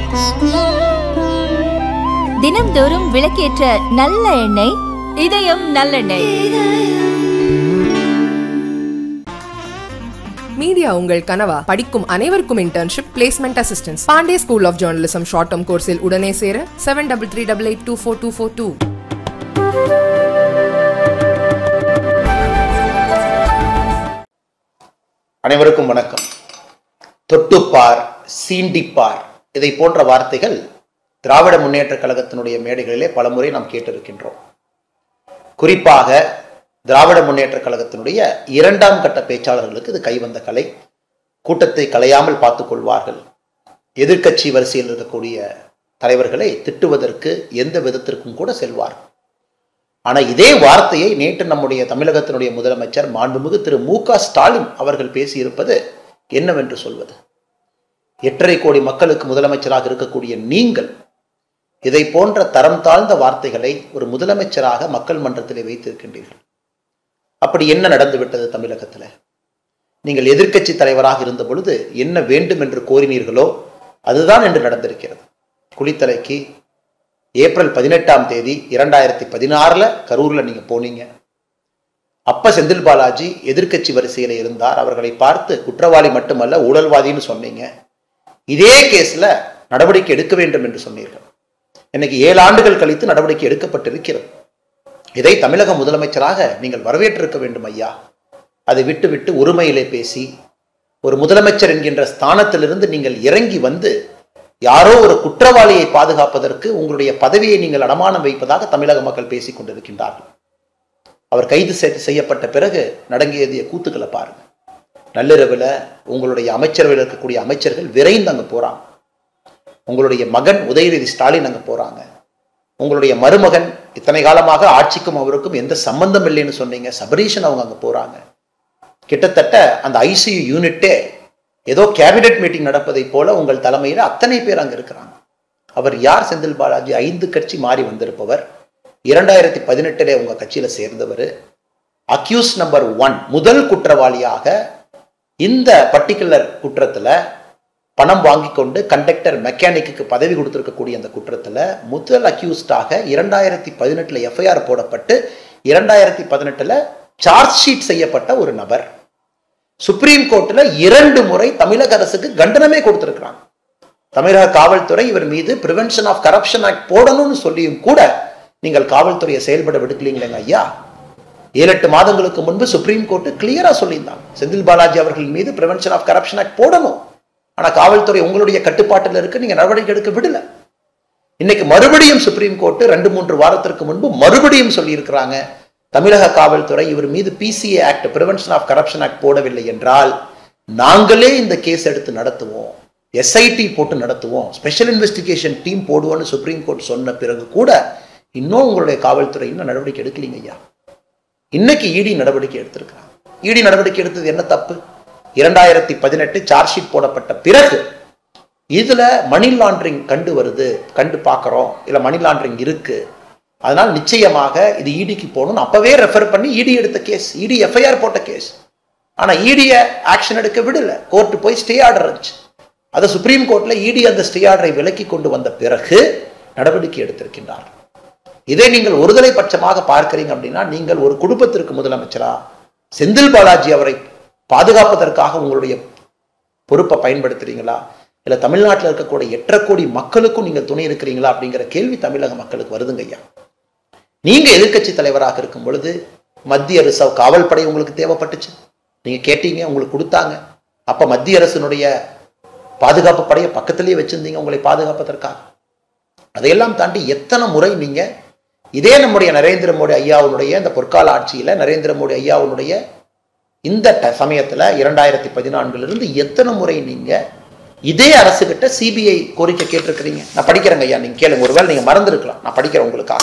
தினம்தோறும் விளக்கேற்ற நல்ல எண்ணெய் இதயம் நல்லெண்ணெய். மீடியா உங்கள் கனவா? படிக்கும் அனைவருக்கும் internship, placement assistance. Pandey school of journalism short term கோர்ஸில் உடனே சேர 7338824242. அனைவருக்கும் வணக்கம். தொட்டுப்பார், சீண்டிப்பார், இதை போன்ற வார்த்தைகள் திராவிட முன்னேற்ற கழகத்தினுடைய மேடைகளிலே பலமுறை நாம் கேட்டிருக்கின்றோம். குறிப்பாக திராவிட முன்னேற்ற கழகத்தினுடைய இரண்டாம் கட்ட பேச்சாளர்களுக்கு இது கைவந்த கலை. கூட்டத்தை கலையாமல் பார்த்துக் கொள்வார்கள். எதிர்க்கட்சி வரிசையில் இருக்கக்கூடிய தலைவர்களை திட்டுவதற்கு எந்த விதத்திற்கும் கூட செல்வார்கள். ஆனால் இதே வார்த்தையை நேற்று நம்முடைய தமிழகத்தினுடைய முதலமைச்சர் மாண்புமிகு திரு மு.க. ஸ்டாலின் அவர்கள் பேசியிருப்பது என்னவென்று சொல்வது? 8.5 கோடி மக்களுக்கு முதலமைச்சராக இருக்கக்கூடிய நீங்கள் இதை போன்ற தரம் தாழ்ந்த வார்த்தைகளை ஒரு முதலமைச்சராக மக்கள் மன்றத்திலே வைத்திருக்கின்றீர்கள். அப்படி என்ன நடந்துவிட்டது தமிழகத்தில்? நீங்கள் எதிர்க்கட்சி தலைவராக இருந்த பொழுது என்ன வேண்டும் என்று கோரினீர்களோ அதுதான் என்று நடந்திருக்கிறது. குளித்தலைக்கு ஏப்ரல் 18ஆம் தேதி 2016 கரூர்ல நீங்க போனீங்க. அப்ப செந்தில் பாலாஜி எதிர்க்கட்சி வரிசையில இருந்தார். அவர்களை பார்த்து குற்றவாளி மட்டுமல்ல ஊழல்வாதின்னு சொன்னீங்க. இதே கேஸ்ல நடவடிக்கை எடுக்க வேண்டும் என்று சொன்னீர்கள். இன்னைக்கு 7 ஆண்டுகள் கழித்து நடவடிக்கை எடுக்கப்பட்டிருக்கிறது. இதை தமிழக முதலமைச்சராக நீங்கள் வரவேற்றிருக்க வேண்டும் ஐயா. அதை விட்டு ஒருமையிலே பேசி ஒரு முதலமைச்சர் என்கின்ற ஸ்தானத்திலிருந்து நீங்கள் இறங்கி வந்து யாரோ ஒரு குற்றவாளியை பாதுகாப்பதற்கு உங்களுடைய பதவியை நீங்கள் அடமானம் வைப்பதாக தமிழக மக்கள் பேசிக் கொண்டிருக்கின்றார்கள். அவர் கைது செய்யப்பட்ட பிறகு நடங்கியதிய கூத்துக்களை பாருங்க. நள்ளிரவில் உங்களுடைய அமைச்சரவையில் இருக்கக்கூடிய அமைச்சர்கள் விரைந்து அங்கே போறாங்க. உங்களுடைய மகன் உதயநிதி ஸ்டாலின் அங்கே போறாங்க. உங்களுடைய மருமகன் இத்தனை காலமாக ஆட்சிக்கும் அவருக்கும் எந்த சம்பந்தம் இல்லைன்னு சொன்னீங்க, சபரீஷன் அவங்க அங்கே போறாங்க. கிட்டத்தட்ட அந்த ஐசியு யூனிட்டே ஏதோ கேபினெட் மீட்டிங் நடப்பதை போல உங்கள் தலைமையில் அத்தனை பேர் அங்கே இருக்கிறாங்க. அவர் யார்? செந்தில் பாலாஜி 5 கட்சி மாறி வந்திருப்பவர். 2018 உங்க கட்சியில சேர்ந்தவர். அக்யூஸ் நம்பர் 1, முதல் குற்றவாளியாக இந்த பர்டிகுலர் குற்றத்துல பணம் வாங்கி கொண்டு கண்டக்டர் மெக்கானிக்கு பதவி கொடுத்திருக்கக்கூடிய அந்த குற்றத்துல முதல் அக்யூஸ்டாக 2018 எஃப்ஐஆர் போடப்பட்டு 2018 சார்ஜ் ஷீட் செய்யப்பட்ட ஒரு நபர். சுப்ரீம் கோர்ட்ல 2 முறை தமிழக அரசுக்கு கண்டனமே கொடுத்திருக்கிறாங்க. தமிழக காவல்துறை இவர் மீது பிரிவென்ஷன் ஆஃப் கரப்ஷன் ஆக்ட் போடணும்னு சொல்லியும் கூட நீங்கள் காவல்துறையை செயல்பட விடுக்கலீங்களேங்க ஐயா. 7-8 மாதங்களுக்கு முன்பு சுப்ரீம் கோர்ட் கிளியரா சொல்லியிருந்தாங்க, செந்தில் பாலாஜி அவர்கள் மீது பிரிவென்ஷன் ஆஃப் கரப்ஷன் ஆக்ட் போடணும். ஆனா காவல்துறை உங்களுடைய கட்டுப்பாட்டில் இருக்கு, நீங்க நடவடிக்கை எடுக்க விடல. இன்னைக்கு மறுபடியும் சுப்ரீம் கோர்ட் 2-3 வாரத்திற்கு முன்பு மறுபடியும் சொல்லி இருக்கிறாங்க, தமிழக காவல்துறை இவர் மீது PCA act, prevention of corruption act போடவில்லை என்றால் நாங்களே இந்த கேஸ் எடுத்து நடத்துவோம், எஸ்ஐடி போட்டு நடத்துவோம், ஸ்பெஷல் இன்வெஸ்டிகேஷன் டீம் போடுவோம்னு சுப்ரீம் கோர்ட் சொன்ன பிறகு கூட இன்னும் உங்களுடைய காவல்துறை இன்னும் நடவடிக்கை எடுக்கலீங்க ஐயா. இன்னைக்கு இடி நடவடிக்கை எடுத்திருக்கிறாங்க. இடி நடவடிக்கை எடுத்தது என்ன தப்பு? 2018 சார்ஜ் ஷீட் போடப்பட்ட பிறகு இதுல மணி லாண்டரிங் கண்டு பார்க்கிறோம், இல்ல மணி லாண்டரிங் இருக்கு, அதனால நிச்சயமாக இது இடிக்கு போகணும் அப்பவே ரெஃபர் பண்ணி இடி எடுத்த கேஸ், இடி எஃப்ஐஆர் போட்ட கேஸ். ஆனா இடிய ஆக்ஷன் எடுக்க விடல. கோர்ட் போய் ஸ்டே ஆர்டர் இருந்துச்சு. அதை சுப்ரீம் கோர்ட்ல இடி அந்த ஸ்டே ஆர்டரை விலக்கி கொண்டு வந்த பிறகு நடவடிக்கை எடுத்திருக்கின்றார். இதை நீங்கள் ஒருதலை பட்சமாக பார்க்கிறீங்க அப்படின்னா நீங்கள் ஒரு குடும்பத்திற்கு முதலமைச்சரா செந்தில் பாலாஜி அவரை பாதுகாப்பதற்காக உங்களுடைய பொறுப்பை பயன்படுத்துறீங்களா, இல்ல தமிழ்நாட்டில் இருக்கக்கூடிய 8.5 கோடி மக்களுக்கும் நீங்கள் துணை இருக்கிறீங்களா அப்படிங்கிற கேள்வி தமிழக மக்களுக்கு வருதுங்க ஐயா. நீங்க எதிர்க்கட்சி தலைவராக இருக்கும் பொழுது மத்திய ரிசர்வ் காவல் படை உங்களுக்கு தேவைப்பட்டுச்சு, நீங்க கேட்டீங்க, உங்களுக்கு கொடுத்தாங்க. அப்ப மத்திய அரசினுடைய பாதுகாப்பு படையை பக்கத்திலேயே வச்சிருந்தீங்க உங்களை பாதுகாப்பதற்காக. அதையெல்லாம் தாண்டி எத்தனை முறை நீங்க இதே நம்முடைய நரேந்திர மோடி ஐயாவுடைய இந்த பொற்கால ஆட்சியில நரேந்திர மோடி ஐயாவுடைய இந்த சமயத்துல 2014 எத்தனை முறை நீங்க இதே அரசு கிட்ட சிபிஐ கோரிக்கை கேட்டிருக்கிறீங்க? நான் படிக்கிறேங்க ஐயா, நீங்க கேளுங்க. ஒருவேளை நீங்க மறந்துருக்கலாம், நான் படிக்கிறேன் உங்களுக்காக.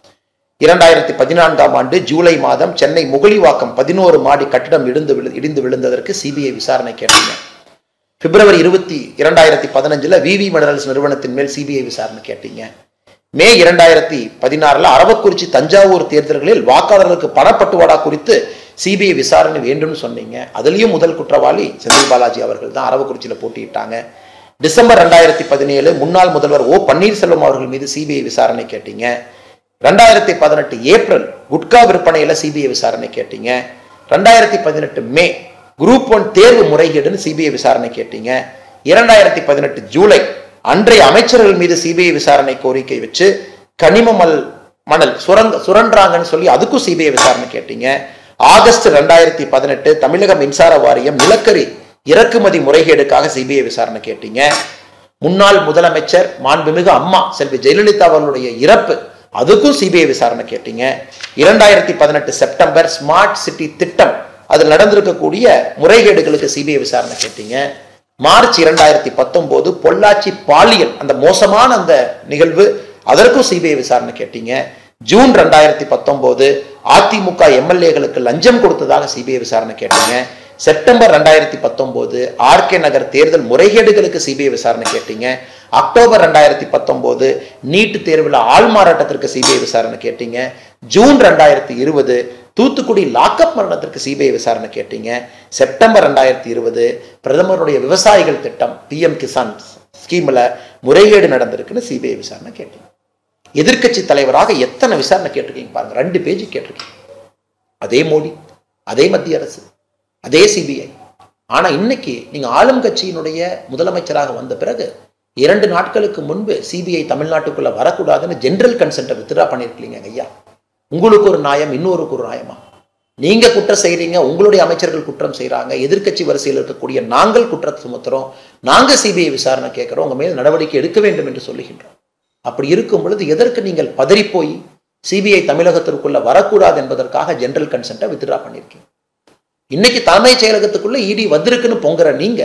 2014ஆம் ஆண்டு ஜூலை மாதம் சென்னை முகலிவாக்கம் 11 மாடி கட்டிடம் இடிந்து விழுந்ததற்கு சிபிஐ விசாரணை கேட்டீங்க. பிப்ரவரி 20, 2015 விவி மினரல்ஸ் நிறுவனத்தின் மேல் சிபிஐ விசாரணை கேட்டீங்க. மே 2016 அரவக்குறிச்சி தஞ்சாவூர் தேர்தல்களில் வாக்காளர்களுக்கு பணப்பட்டுவாடா குறித்து சிபிஐ விசாரணை வேண்டும் சொன்னீங்க. அதுலயும் முதல் குற்றவாளி செந்தில் பாலாஜி அவர்கள் தான் அரவக்குறிச்சியில போட்டியிட்டாங்க. டிசம்பர் 2017 முன்னாள் முதல்வர் ஓ பன்னீர்செல்வம் அவர்கள் மீது சிபிஐ விசாரணை கேட்டீங்க. 2018 ஏப்ரல் குட்கா விற்பனையில சிபிஐ விசாரணை கேட்டீங்க. 2018 மே குரூப் 1 தேர்வு முறைகேடுன்னு சிபிஐ விசாரணை கேட்டீங்க. 2018 ஜூலை அன்றைய அமைச்சர்கள் மீது சிபிஐ விசாரணை கோரிக்கை வச்சு கனிம மணல் சுரண்டாங்கன்னு சொல்லி அதுக்கும் சிபிஐ விசாரணை கேட்டீங்க. ஆகஸ்ட் 2018 தமிழக மின்சார வாரியம் நிலக்கரி இறக்குமதி முறைகேடுக்காக சிபிஐ விசாரணை கேட்டீங்க. முன்னாள் முதலமைச்சர் மாண்புமிகு அம்மா செல்வி ஜெயலலிதா அவர்களுடைய இறப்பு அதுக்கும் சிபிஐ விசாரணை கேட்டீங்க. 2018 செப்டம்பர் ஸ்மார்ட் சிட்டி திட்டம் அதில் நடந்திருக்கக்கூடிய முறைகேடுகளுக்கு சிபிஐ விசாரணை கேட்டீங்க. மார்ச் 2019 பொள்ளாச்சி பாலியல் அந்த மோசமான அந்த நிகழ்வு அதற்கும் சிபிஐ விசாரணை கேட்டீங்க. ஜூன் 2019 அதிமுக எம்எல்ஏகளுக்கு லஞ்சம் கொடுத்ததாக சிபிஐ விசாரணை கேட்டீங்க. செப்டம்பர் 2019 ஆர்கே நகர் தேர்தல் முறைகேடுகளுக்கு சிபிஐ விசாரணை கேட்டீங்க. அக்டோபர் 2019 நீட் தேர்வில் ஆள்மாறாட்டத்திற்கு சிபிஐ விசாரணை கேட்டீங்க. ஜூன் 2020 தூத்துக்குடி லாக்அப் மரணத்திற்கு சிபிஐ விசாரணை கேட்டீங்க. செப்டம்பர் 2020 பிரதமருடைய விவசாயிகள் திட்டம் PM கிசான் ஸ்கீம்ல முறைகேடு நடந்திருக்குன்னு சிபிஐ விசாரணை கேட்டீங்க. எதிர்க்கட்சி தலைவராக எத்தனை விசாரணை கேட்டிருக்கீங்க பாருங்க. 2 பேஜ் கேட்டிருக்கீங்க. அதே மோடி, அதே மத்திய அரசு, அதே சிபிஐ. ஆனா இன்னைக்கு நீங்க ஆளும் கட்சியினுடைய முதலமைச்சராக வந்த பிறகு 2 நாட்களுக்கு முன்பு சிபிஐ தமிழ்நாட்டுக்குள்ள வரக்கூடாதுன்னு ஜெனரல் கன்சென்ட்டை வித்ட்ரா பண்ணிருக்கீங்க ஐயா. உங்களுக்கு ஒரு நியாயம், இன்னொருக்கு ஒரு நியாயமா? நீங்க குற்றம் செய்றீங்க, உங்களுடைய அமைச்சர்கள் குற்றம் செய்யறாங்க, எதிர்க்கட்சி வரிசையில் இருக்கக்கூடிய நாங்கள் குற்றத்தை சுமத்துறோம், நாங்க சிபிஐ விசாரணை கேட்கிறோம், உங்க மேல் நடவடிக்கை எடுக்க வேண்டும் என்று சொல்லுகின்றோம். அப்படி இருக்கும் பொழுது எதற்கு நீங்கள் பதறி போய் சிபிஐ தமிழகத்திற்குள்ள வரக்கூடாது என்பதற்காக ஜெனரல் கன்சென்ட்டை வித்ட்ரா பண்ணிருக்கீங்க. இன்னைக்கு தலைமைச் செயலகத்துக்குள்ள இடி வந்திருக்குன்னு பொங்குற நீங்க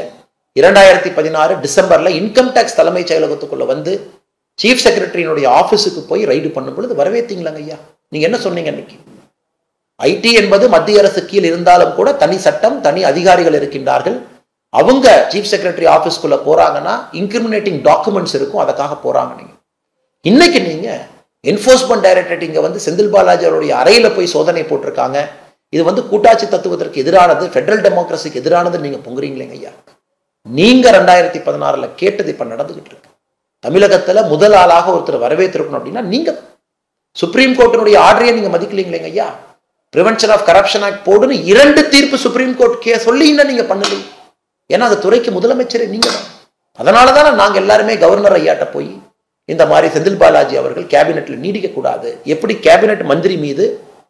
2016 டிசம்பர்ல இன்கம் டாக்ஸ் தலைமைச் செயலகத்துக்குள்ள வந்து சீஃப் செக்ரட்டரியினுடைய ஆபீஸுக்கு போய் ரைடு பண்ணும் பொழுது வரவேற்றீங்களாங்க ஐயா. நீங்க என்ன சொன்னீங்க? இன்னைக்கு ஐடி என்பது மத்திய அரசு கீழ் இருந்தாலும் கூட தனி சட்டம், தனி அதிகாரிகள் இருக்கின்றார்கள். அவங்க சீஃப் செக்ரட்டரி ஆபீஸ்க்குள்ள போறாங்கன்னா இன்கிரிமினேட்டிங் டாக்குமெண்ட்ஸ் இருக்கும், அதுக்காக போறாங்க. நீங்க இன்னைக்கு நீங்க என்ஃபோர்ஸ்மெண்ட் டைரக்டரேட் இங்க வந்து செந்தில் பாலாஜி அவருடைய அறையில போய் சோதனை போட்டிருக்காங்க. இது வந்து கூட்டாட்சி தத்துவத்திற்கு எதிரானது, பெடரல் டெமோக்ரஸிக்கு எதிரானது நீங்க பொங்குறீங்களேங்க ஐயா. நீங்க 2016 கேட்டது இப்ப நடந்துகிட்டு இருக்கு. தமிழகத்துல முதல் ஆளாக ஒருத்தர் வரவேற்றிருக்கணும் அப்படின்னா நீங்க சுப்ரீம் கோர்ட்டினுடைய ஆர்டரையே நீங்க மதிக்கலீங்களேங்க ஐயா. பிரிவென்ஷன் ஆஃப் கரப்ஷன் ஆக்ட் போடுன்னு 2 தீர்ப்பு சுப்ரீம் கோர்ட் சொல்லிங்கன்னா நீங்க பண்ணல. ஏன்னா அந்த துறைக்கு முதலமைச்சரே நீங்க தான். அதனாலதான் நாங்க எல்லாருமே கவர்னர் ஐயாட்ட போய் இந்த மாதிரி செந்தில் பாலாஜி அவர்கள் கேபினெட்ல நீடிக்க கூடாது, எப்படி கேபினெட் மந்திரி மீது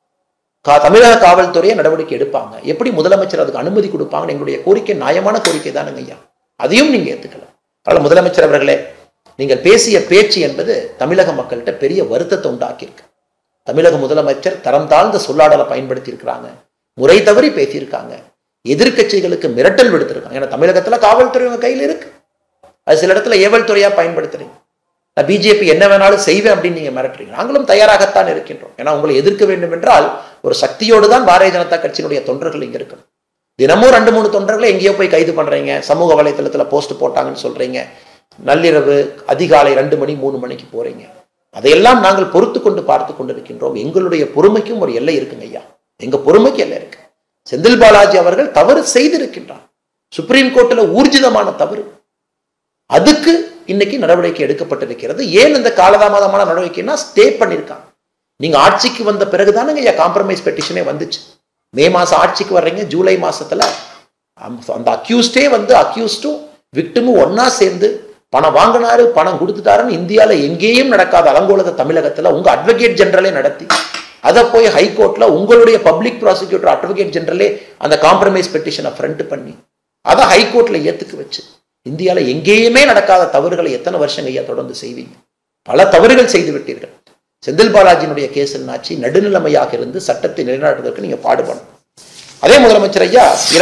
தமிழக காவல்துறையை நடவடிக்கை எடுப்பாங்க, எப்படி முதலமைச்சர் அதுக்கு அனுமதி கொடுப்பாங்கன்னு எங்களுடைய கோரிக்கை நியாயமான கோரிக்கை தானுங்க ஐயா. அதையும் நீங்க ஏத்துக்கலாம். அதனால முதலமைச்சர் அவர்களே, நீங்கள் பேசிய பேச்சு என்பது தமிழக மக்கள்கிட்ட பெரிய வருத்தத்தை உண்டாக்கியிருக்கு. தமிழக முதலமைச்சர் தரம் தாழ்ந்த சொல்லாடலை பயன்படுத்தி இருக்கிறாங்க, முறை தவறி பேசியிருக்காங்க, எதிர்கட்சிகளுக்கு மிரட்டல் விடுத்திருக்காங்க. ஏன்னா தமிழகத்துல காவல்துறை உங்க கையில் இருக்கு, அது சில இடத்துல ஏவல் துறையா பயன்படுத்துறீங்க. பிஜேபி என்ன வேணாலும் செய்வேன் அப்படின்னு நீங்க மிரட்டுறீங்க. நாங்களும் தயாராகத்தான் இருக்கின்றோம். ஏன்னா உங்களை எதிர்க்க வேண்டும் என்றால் ஒரு சக்தியோடு தான் பாரதிய ஜனதா கட்சியினுடைய தொண்டர்கள் இங்க இருக்கணும். தினமும் 2-3 தொண்டர்களை எங்கேயோ போய் கைது பண்றீங்க, சமூக வலைதளத்துல போஸ்ட் போட்டாங்கன்னு சொல்றீங்க, நள்ளிரவு அதிகாலை 2 மணி 3 மணிக்கு போறீங்க. அதையெல்லாம் நாங்கள் பொறுத்து கொண்டு பார்த்து கொண்டிருக்கின்றோம். எங்களுடைய பொறுமைக்கும் ஒரு எல்லை இருக்குங்க ஐயா. எங்க பொறுமைக்கு எல்லை இருக்கு. செந்தில் பாலாஜி அவர்கள் தவறு செய்திருக்கின்றார், சுப்ரீம் கோர்ட்ல ஊர்ஜிதமான தவறு. அதுக்கு இன்னைக்கு நடவடிக்கை எடுக்கப்பட்டிருக்கிறது. ஏன் இந்த காலதாமதமான நடவடிக்கைன்னா ஸ்டே பண்ணிருக்காங்க. நீங்க ஆட்சிக்கு வந்த பிறகுதானுங்க ஐயா காம்ப்ரமைஸ் பெட்டிஷனே வந்துச்சு. மே மாசம் ஆட்சிக்கு வர்றீங்க, ஜூலை மாசத்துல அந்த அக்யூஸ்டே வந்து அக்யூஸ்டும் விக்டிமும் ஒன்னா சேர்ந்து பணம் வாங்கினாரு, பணம் கொடுத்துட்டாருன்னு இந்தியாவில் எங்கேயும் நடக்காத அலங்கோலக தமிழகத்துல உங்க அட்வொகேட் ஜெனரலே நடத்தி அதை போய் ஹைகோர்ட்ல உங்களுடைய பப்ளிக் ப்ராசிக்யூட்டர் அட்வொகேட் ஜெனரலே அந்த காம்ப்ரமைஸ் பெட்டிஷனை ஃப்ரண்ட் பண்ணி அதை ஹைகோர்ட்ல ஏத்துக்க வச்சு இந்தியாவில் எங்கேயுமே நடக்காத தவறுகளை எத்தனை வருஷங்க ஐயா தொடர்ந்து செய்வீங்க? பல தவறுகள் செய்து விட்டீர்கள். செந்தில் பாலாஜியினுடைய கேஸ் என்னாச்சு? நடுநிலைமையாக இருந்து சட்டத்தை நிலைநாட்டுவதற்கு நீங்க பாடுபடணும். அதே முதலமைச்சர் ஐயா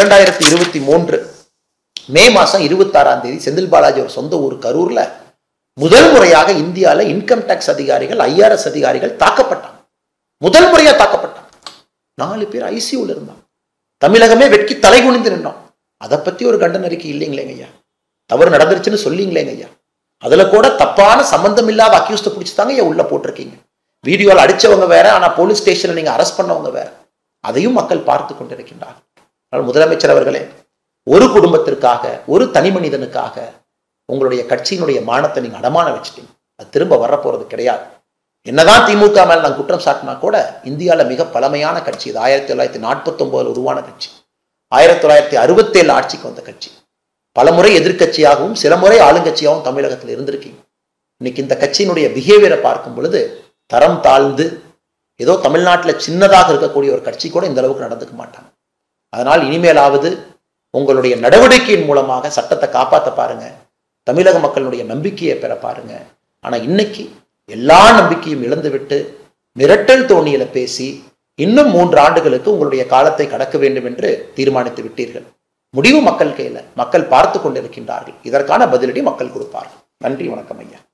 2023 மே மாசம் 26ஆம் தேதி செந்தில் பாலாஜி ஒரு சொந்த ஊர் கரூர்ல முதல் முறையாக இந்தியாவில் இன்கம் டாக்ஸ் அதிகாரிகள், IRS அதிகாரிகள் தாக்கப்பட்டாங்க. முதல் முறையா தாக்கப்பட்டாங்க. 4 பேர் ICUல இருந்தாங்க. தமிழகமே வெட்கி தலை குனிந்து நின்றோம். அதை பத்தி ஒரு கண்டன அறிக்கை இல்லைங்களேங்க ஐயா. தவறு நடந்துருச்சுன்னு சொல்லிங்களேங்க ஐயா. அதுல கூட தப்பான சம்பந்தம் இல்லாத அக்யூஸ்ட பிடிச்சுதாங்க ஐயா உள்ள போட்டிருக்கீங்க. வீடியோவில் அடிச்சவங்க வேற, ஆனா போலீஸ் ஸ்டேஷன்ல நீங்க அரெஸ்ட் பண்ணவங்க வேற. அதையும் மக்கள் பார்த்து கொண்டிருக்கின்றார்கள். முதலமைச்சர் அவர்களே, ஒரு குடும்பத்திற்காக, ஒரு தனி மனிதனுக்காக உங்களுடைய கட்சியினுடைய மானத்தை நீங்க அடமான வச்சுட்டீங்க. அது திரும்ப வரப்போறது கிடையாது. என்னதான் திமுக மேல நான் குற்றம் சாட்டினா கூட இந்தியாவில் மிக பழமையான கட்சி இது. 1949 உருவான கட்சி, 1967 ஆட்சிக்கு வந்த கட்சி. பல முறை எதிர்கட்சியாகவும் சில முறை ஆளுங்கட்சியாகவும் தமிழகத்தில் இருந்திருக்கீங்க. இன்னைக்கு இந்த கட்சியினுடைய பிஹேவியரை பார்க்கும் பொழுது தரம் தாழ்ந்து ஏதோ தமிழ்நாட்டில் சின்னதாக இருக்கக்கூடிய ஒரு கட்சி கூட இந்த அளவுக்கு நடந்துக்க மாட்டாங்க. அதனால் இனிமேலாவது உங்களுடைய நடவடிக்கையின் மூலமாக சட்டத்தை காப்பாற்ற பாருங்க, தமிழக மக்களுடைய நம்பிக்கையை பெற பாருங்க. ஆனா இன்னைக்கு எல்லா நம்பிக்கையும் இழந்துவிட்டு மிரட்டல் தோணியில பேசி இன்னும் 3 ஆண்டுகளுக்கு உங்களுடைய காலத்தை கடக்க வேண்டும் என்று தீர்மானித்து விட்டீர்கள். முடிவு மக்கள் கையில, மக்கள் பார்த்து கொண்டிருக்கின்றார்கள். இதற்கான பதிலடி மக்கள் கொடுப்பார்கள். நன்றி, வணக்கம் ஐயா.